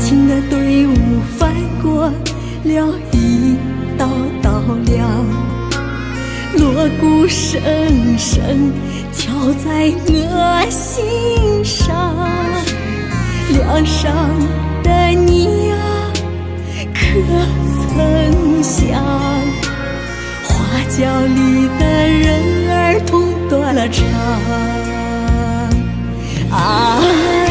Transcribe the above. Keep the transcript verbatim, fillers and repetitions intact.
情的队伍翻过了一道道梁，锣鼓声声敲在我心上。梁上的你呀，可曾想，花轿里的人儿同断了肠啊！